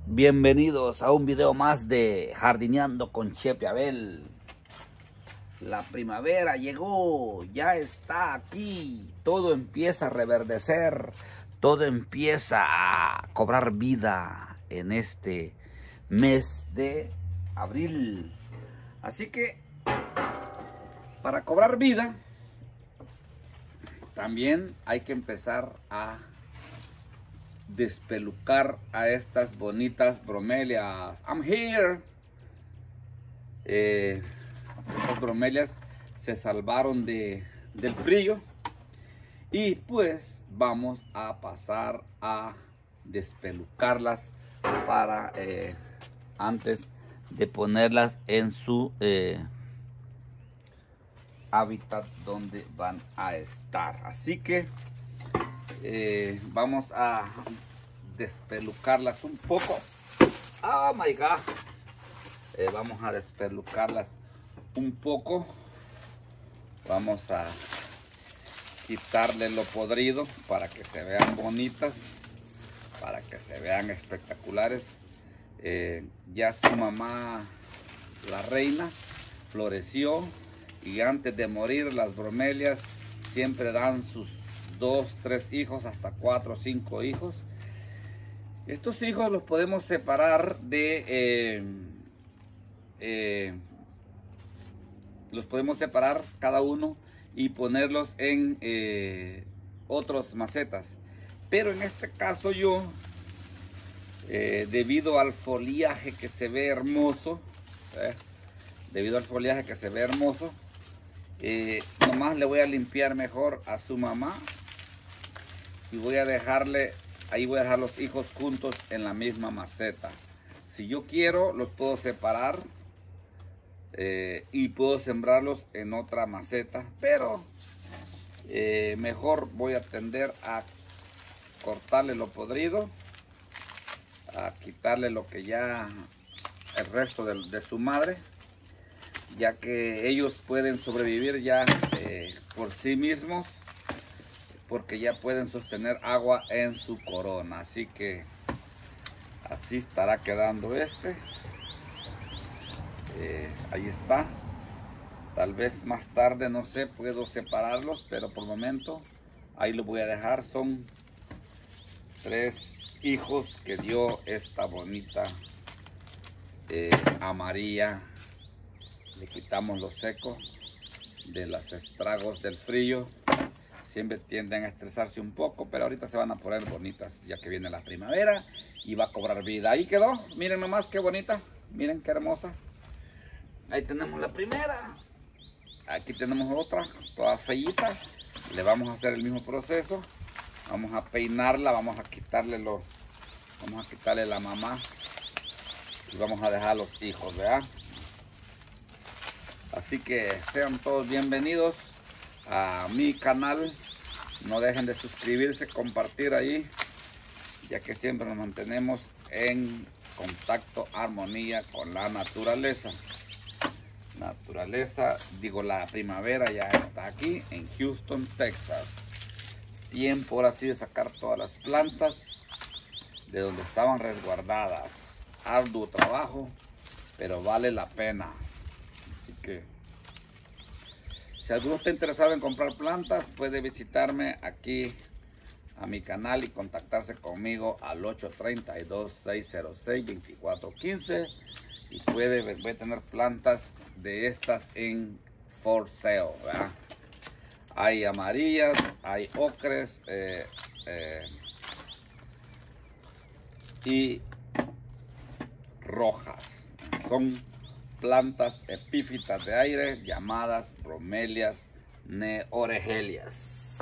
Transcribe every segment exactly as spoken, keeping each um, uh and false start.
Bienvenidos a un video más de Jardineando con Chepe Abel. La primavera llegó, ya está aquí. Todo empieza a reverdecer, todo empieza a cobrar vida en este mes de abril. Así que para cobrar vida también hay que empezar a despelucar a estas bonitas bromelias. I'm here. Eh, estas bromelias se salvaron de, del frío y pues vamos a pasar a despelucarlas para eh, antes de ponerlas en su eh, hábitat donde van a estar. Así que Eh, vamos a despelucarlas un poco. Oh my god. Eh, vamos a despelucarlas un poco. Vamos a quitarle lo podrido para que se vean bonitas, para que se vean espectaculares. Eh, ya su mamá, la reina, floreció y antes de morir las bromelias siempre dan sus dos, tres hijos, hasta cuatro, cinco hijos. Estos hijos los podemos separar de eh, eh, los podemos separar cada uno y ponerlos en eh, otras macetas, pero en este caso yo eh, debido al foliaje que se ve hermoso eh, debido al foliaje que se ve hermoso eh, nomás le voy a limpiar mejor a su mamá y voy a dejarle, ahí voy a dejar los hijos juntos en la misma maceta. Si yo quiero, los puedo separar eh, y puedo sembrarlos en otra maceta, pero eh, mejor voy a tender a cortarle lo podrido, a quitarle lo que ya, el resto de, de su madre, ya que ellos pueden sobrevivir ya eh, por sí mismos, porque ya pueden sostener agua en su corona. Así que así estará quedando este. Eh, ahí está. Tal vez más tarde, no sé, puedo separarlos, pero por el momento ahí lo voy a dejar. Son tres hijos que dio esta bonita eh, amarilla. Le quitamos lo seco de los estragos del frío. Siempre tienden a estresarse un poco, pero ahorita se van a poner bonitas, ya que viene la primavera y va a cobrar vida. Ahí quedó, miren nomás qué bonita, miren qué hermosa. Ahí tenemos la primera. Aquí tenemos otra, toda feíta. Le vamos a hacer el mismo proceso. Vamos a peinarla, vamos a quitarle lo, vamos a quitarle la mamá y vamos a dejar los hijos, ¿verdad? Así que sean todos bienvenidos a mi canal. No dejen de suscribirse, compartir ahí, ya que siempre nos mantenemos en contacto, armonía con la naturaleza. Naturaleza, digo, la primavera ya está aquí en Houston, Texas. Tiempo ahora sí de sacar todas las plantas de donde estaban resguardadas. Arduo trabajo, pero vale la pena. Así que si alguno está interesado en comprar plantas, puede visitarme aquí a mi canal y contactarse conmigo al ocho tres dos, seis cero seis, dos cuatro uno cinco y puede, voy a tener plantas de estas en for sale, ¿verdad? Hay amarillas, hay ocres eh, eh, y rojas. Son plantas epífitas de aire llamadas bromelias neorhelias.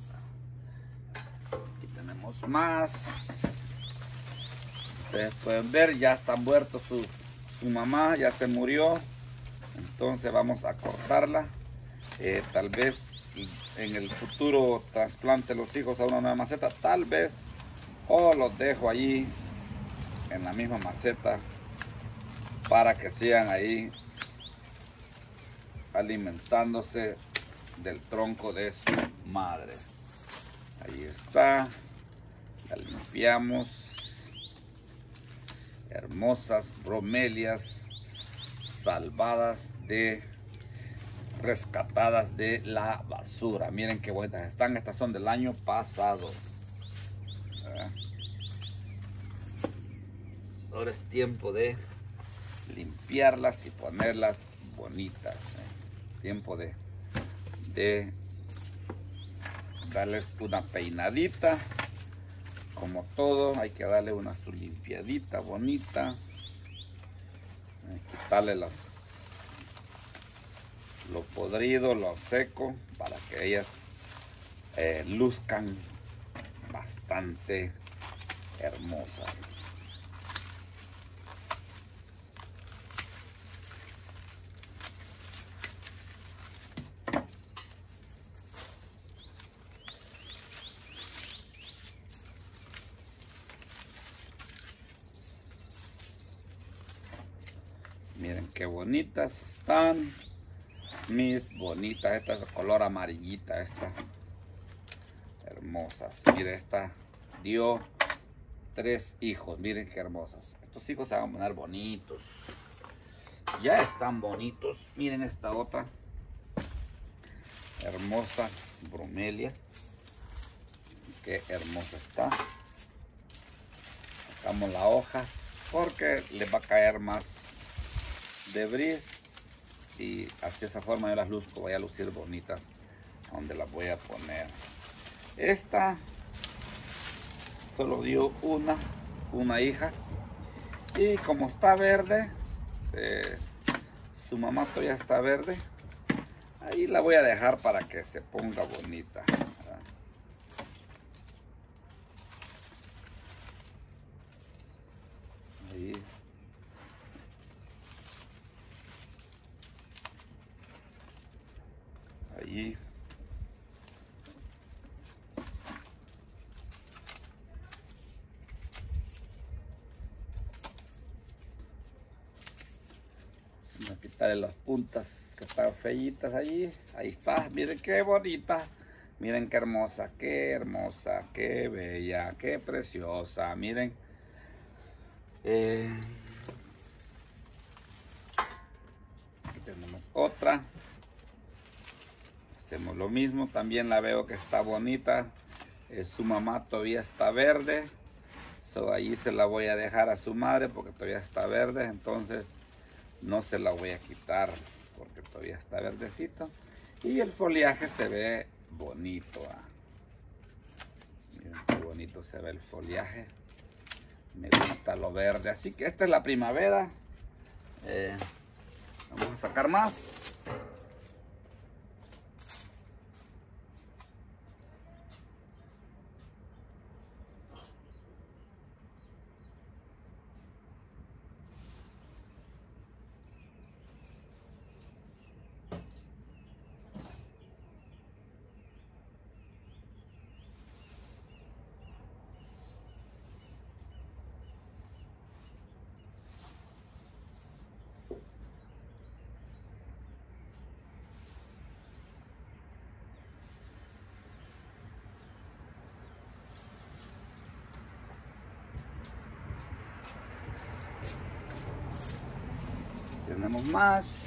Aquí tenemos más. Ustedes pueden ver, ya está muerto su, su mamá, ya se murió. Entonces vamos a cortarla. Eh, tal vez en el futuro trasplante los hijos a una nueva maceta, tal vez, o los dejo allí en la misma maceta para que sigan ahí alimentándose del tronco de su madre. Ahí está, la limpiamos hermosas bromelias salvadas de, rescatadas de la basura. Miren qué bonitas están. Estas son del año pasado. ¿Verdad? Ahora es tiempo de limpiarlas y ponerlas bonitas. ¿eh? Tiempo de, de darles una peinadita. Como todo, hay que darle una su limpiadita bonita. Eh, quitarle las, lo podrido, lo seco, para que ellas eh, luzcan bastante hermosas. Miren qué bonitas están. Mis bonitas. Esta es de color amarillita. Esta. Hermosas. Miren, esta dio tres hijos. Miren qué hermosas. Estos hijos se van a poner bonitos. Ya están bonitos. Miren esta otra. Hermosa bromelia. Qué hermosa está. Sacamos la hoja porque les va a caer más debris y así de esa forma yo las luzco, voy a lucir bonitas donde las voy a poner. Esta solo dio una una hija y como está verde, eh, su mamá todavía está verde, ahí la voy a dejar para que se ponga bonita. Ahí. Allí. Voy a quitarle las puntas que están feitas allí. Ahí está. Miren qué bonita. Miren qué hermosa, qué hermosa, qué bella, qué preciosa. Miren. Eh, aquí tenemos otra. Hacemos lo mismo, también la veo que está bonita. Eh, su mamá todavía está verde. So, ahí se la voy a dejar a su madre porque todavía está verde. Entonces no se la voy a quitar porque todavía está verdecito. Y el follaje se ve bonito. ¿ah? Miren qué bonito se ve el follaje. Me gusta lo verde. Así que esta es la primavera. Eh, vamos a sacar más. Tenemos más.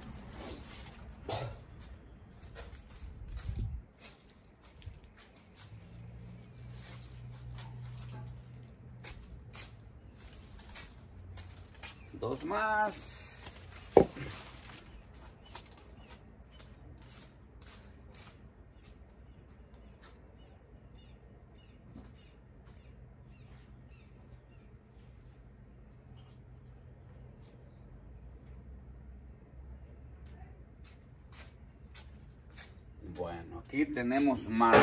Dos más. Bueno, aquí tenemos más.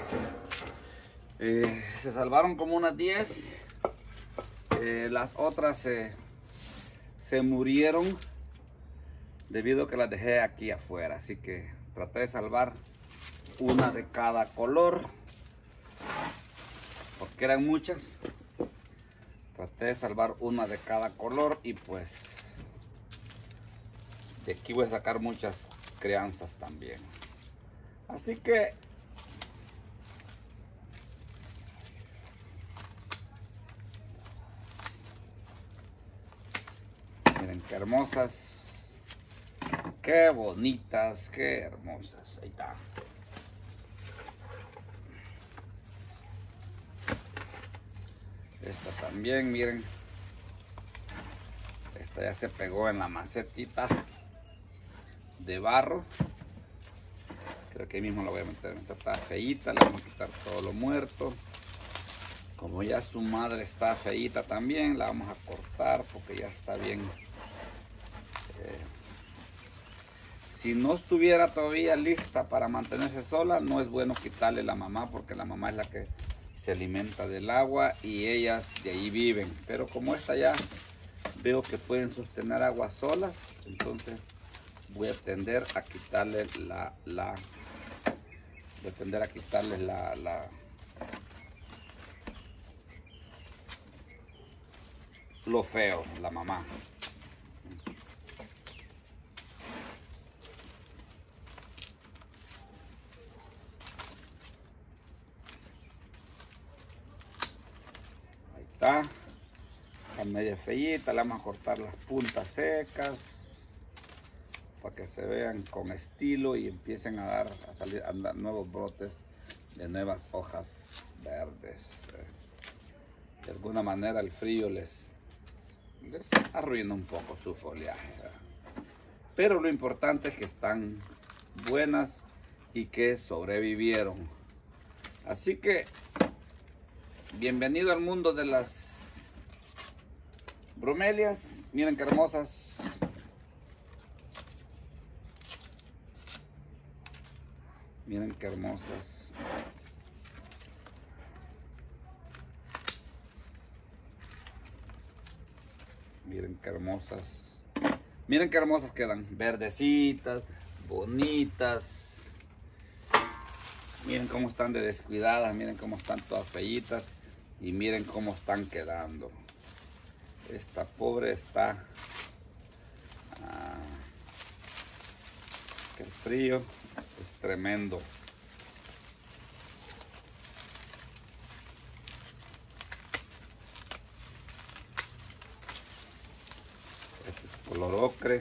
Eh, se salvaron como unas diez. Eh, las otras se, se murieron debido a que las dejé aquí afuera. Así que traté de salvar una de cada color. Porque eran muchas. Traté de salvar una de cada color y pues de aquí voy a sacar muchas crianzas también. Así que Miren qué hermosas. Qué bonitas, qué hermosas. Ahí está. Esta también, miren. Esta ya se pegó en la macetita de barro. Creo que ahí mismo la voy a meter. Esta está feíta, le vamos a quitar todo lo muerto. Como ya su madre está feíta también, la vamos a cortar porque ya está bien. Eh, si no estuviera todavía lista para mantenerse sola, no es bueno quitarle la mamá, porque la mamá es la que se alimenta del agua y ellas de ahí viven. Pero como esta ya veo que pueden sostener agua solas, entonces voy a tender a quitarle la, la voy a tender a quitarles la, la lo feo, la mamá. Ahí está. La media feíta, le vamos a cortar las puntas secas para que se vean con estilo y empiecen a dar a salir a dar nuevos brotes de nuevas hojas verdes. De alguna manera el frío les les arruina un poco su follaje, ¿verdad? Pero lo importante es que están buenas y que sobrevivieron. Así que bienvenido al mundo de las bromelias. Miren qué hermosas. Miren qué hermosas. Miren qué hermosas. Miren qué hermosas quedan. Verdecitas, bonitas. Miren cómo están de descuidadas. Miren cómo están todas feitas. Y miren cómo están quedando. Esta pobre está. Ah, que el frío es tremendo. Este es color ocre.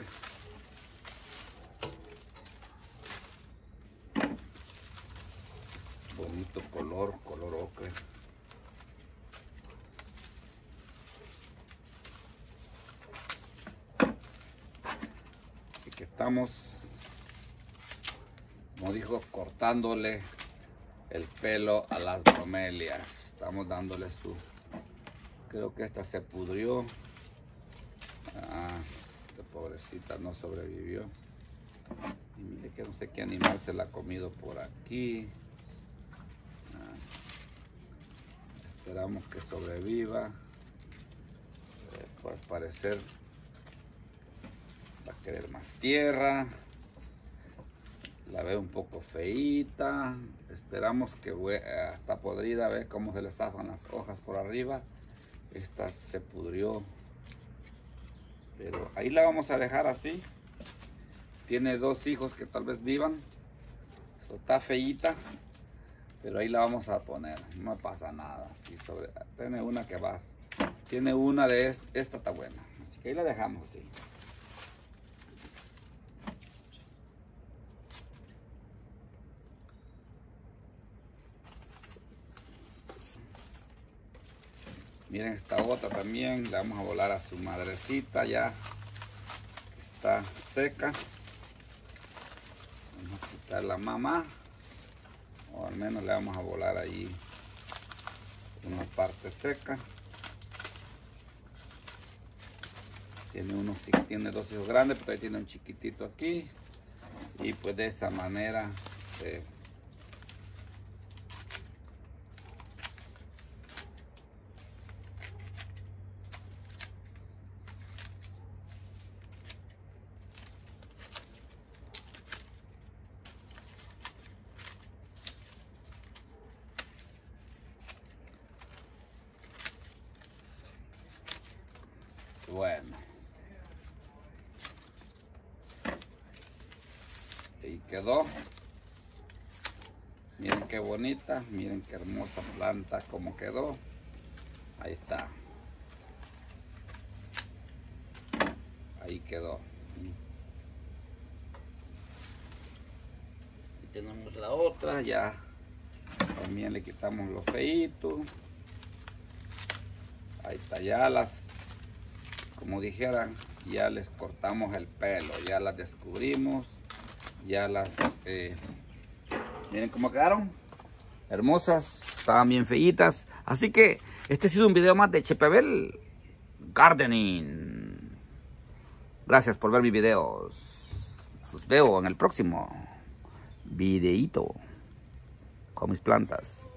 Bonito color, color ocre. Y que estamos, como dijo, cortándole el pelo a las bromelias. Estamos dándole su... Creo que esta se pudrió. Ah, esta pobrecita no sobrevivió. Y mire que no sé qué animal se la ha comido por aquí. Ah, esperamos que sobreviva. Eh, por parecer va a querer más tierra. La veo un poco feíta. Esperamos que eh, está podrida. Ve cómo se le zafan las hojas por arriba. Esta se pudrió. Pero ahí la vamos a dejar así. Tiene dos hijos que tal vez vivan. Eso está feíta. Pero ahí la vamos a poner. No pasa nada. Sí, sobre, tiene una que va. Tiene una de esta. Esta está buena. Así que ahí la dejamos así. Miren esta otra también. Le vamos a volar a su madrecita ya. Está seca. Vamos a quitar la mamá. O al menos le vamos a volar ahí una parte seca. Tiene, unos, tiene dos hijos grandes, pero ahí tiene un chiquitito aquí. Y pues de esa manera eh, bueno, ahí quedó. Miren qué bonita, miren qué hermosa planta como quedó. Ahí está. quedó. Y tenemos la otra, ya también le quitamos los feitos. Ahí está, ya las, como dijeran, ya les cortamos el pelo, ya las descubrimos, ya las, eh, miren cómo quedaron, hermosas, estaban bien feitas. Así que este ha sido un video más de Chepebel Gardening. Gracias por ver mis videos. Los veo en el próximo videíto con mis plantas.